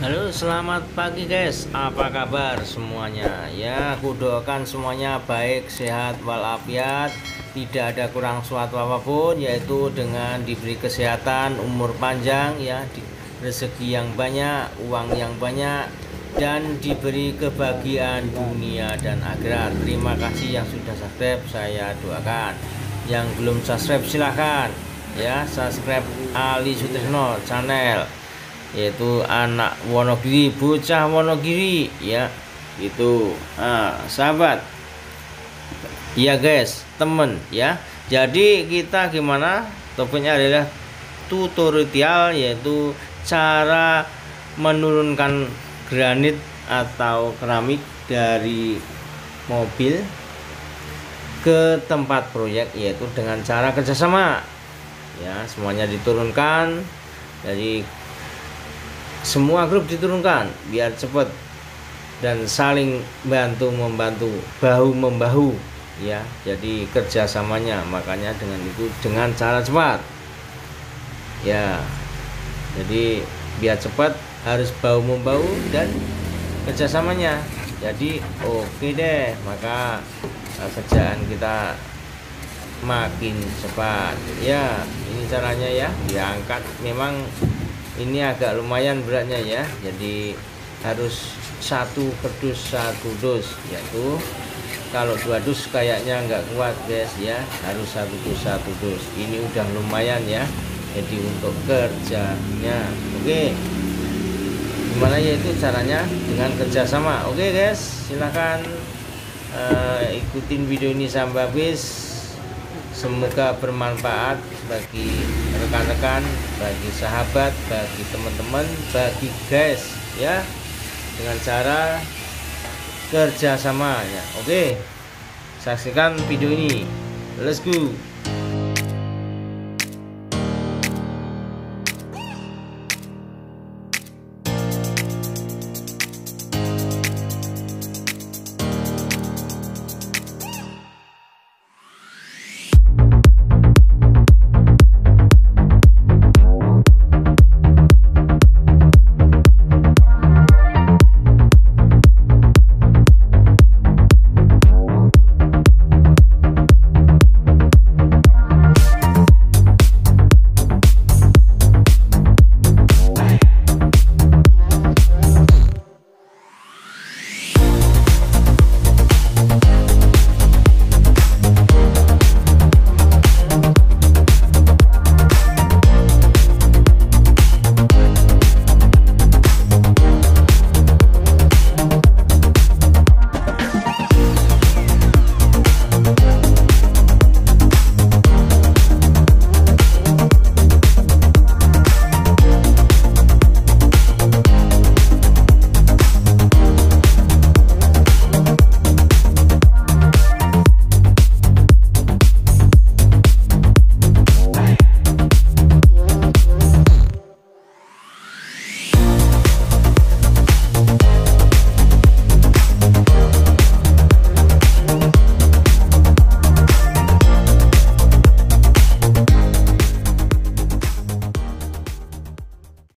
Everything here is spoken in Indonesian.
Halo, selamat pagi guys. Apa kabar semuanya? Ya, aku doakan semuanya baik, sehat, walafiat, tidak ada kurang suatu apapun, yaitu dengan diberi kesehatan, umur panjang, ya, rezeki yang banyak, uang yang banyak, dan diberi kebahagiaan dunia dan akhirat. Terima kasih yang sudah subscribe, saya doakan. Yang belum subscribe silahkan ya subscribe Ali Sutrisno channel, yaitu anak Wonogiri, bocah Wonogiri ya. Itu sahabat ya guys, temen ya. Jadi kita gimana, topiknya adalah tutorial, yaitu cara menurunkan granit atau keramik dari mobil ke tempat proyek, yaitu dengan cara kerjasama ya. Semuanya diturunkan dari semua grup, diturunkan biar cepat dan saling bantu membantu, bahu membahu ya. Jadi kerjasamanya, makanya dengan itu, dengan cara cepat ya. Jadi biar cepat harus bahu membahu dan kerjasamanya. Jadi oke deh, maka kerjaan kita makin cepat ya. Ini caranya ya, diangkat. Memang ini agak lumayan beratnya ya, jadi harus satu kerdus satu dus, yaitu kalau 2 dus kayaknya nggak kuat guys ya, harus satu dus satu dus. Ini udah lumayan ya, jadi untuk kerjanya. Oke, gimana ya itu caranya dengan kerjasama. Oke guys, silahkan ikutin video ini sampai habis. Semoga bermanfaat bagi rekan-rekan, bagi sahabat, bagi teman-teman, bagi guys ya, dengan cara kerjasama ya. Oke, saksikan video ini, let's go.